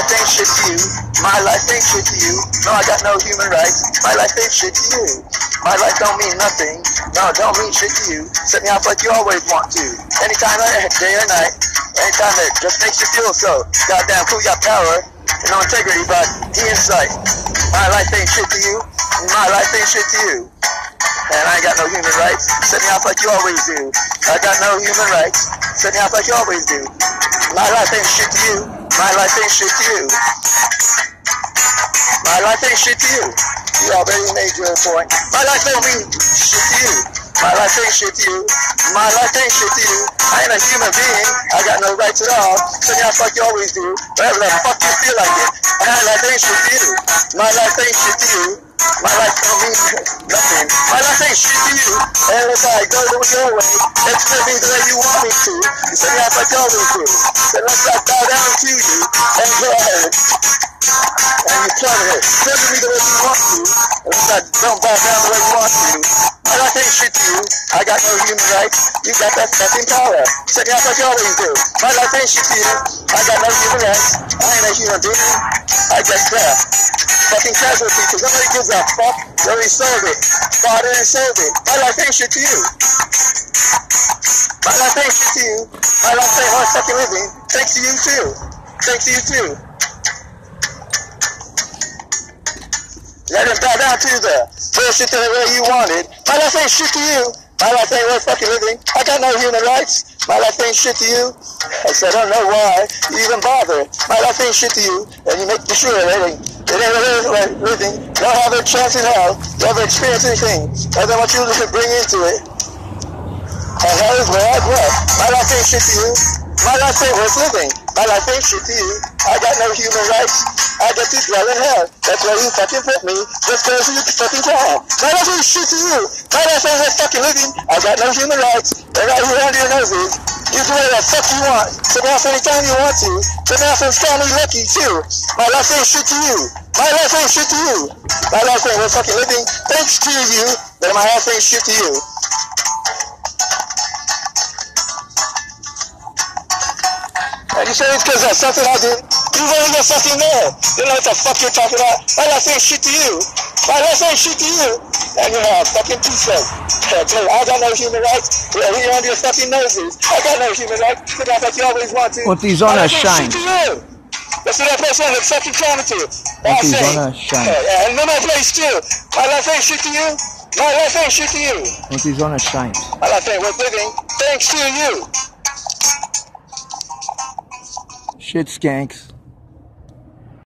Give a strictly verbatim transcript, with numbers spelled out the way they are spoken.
life ain't shit to you. My life ain't shit to you. No, I got no human rights. My life ain't shit to you. My life don't mean nothing. No, it don't mean shit to you. Set me off like you always want to. Anytime, day or night. Anytime that just makes you feel so. Goddamn cool, you got power and no integrity, but he in sight. My life ain't shit to you. My life ain't shit to you. And I ain't got no human rights. Set me off like you always do. I got no human rights. Set me off like you always do. My life ain't shit to you. My life ain't shit to you. My life ain't shit to you. You already made your point. My life don't mean shit to you. My life ain't shit to you. My life ain't shit to you. I ain't a human being. I got no rights at all. Set me off like you always do. Whatever the fuck you feel like it. My life ain't shit to you. My life ain't shit to you. My life don't mean nothing. My life ain't shit to you. And if I go to your way, it's gonna be the way you want me to. You set me off like you always do. Then let's not bow down to you and go ahead. And you plummet it. Send me the way you want to. And let's not don't bow down the way you want to. My life ain't shit to you. I got no human rights. You got that fucking power. Set me off like you always do. My life ain't shit to you. I got no human rights. I ain't a human being. I just crap. Fucking casualty, because nobody gives a fuck. You already sold it. Bought it and sold it. My life ain't shit to you. My life ain't shit to you. My life ain't worth fucking living. Thanks to you too. Thanks to you too. Let him bow down to the bullshit the way you wanted. My life ain't shit to you. My life ain't worth fucking living. I got no human rights. My life ain't shit to you. I said, I don't know why you even bother. My life ain't shit to you. And you make me sure it ain't, it ain't really living. You don't have a chance in hell. You ever experience anything other than what you bring into it. And hell is where I grew. My life ain't shit to you. My life ain't worth living. My life ain't shit to you. I got no human rights. I get to dwell in hell. That's where you fucking put me. Just because you fucking can. My life ain't shit to you. My life ain't worth fucking living. I got no human rights. They're right here under your noses. You do whatever the fuck you want. Sit down anytime you want to. Sit down and family lucky too. My life ain't shit to you. My life ain't shit to you. My life ain't worth fucking living. Thanks to you, but my life ain't shit to you. And you say it's because that's something I did. You really got fucking there. You know what the fuck you're talking about? My life ain't shit to you. My life ain't shit to you. And you have fucking two-set. I got no human rights. Yeah, you're under your fucking noses. I got no human rights. Sit down like you always want to. Und die Sonne scheint. That's what that person is fucking trying to. Und die Sonne scheint. And no more place too. My life ain't shit to you. My life ain't shit to you. Und die Sonne scheint. My life ain't worth living. Thanks to you. Shit skanks.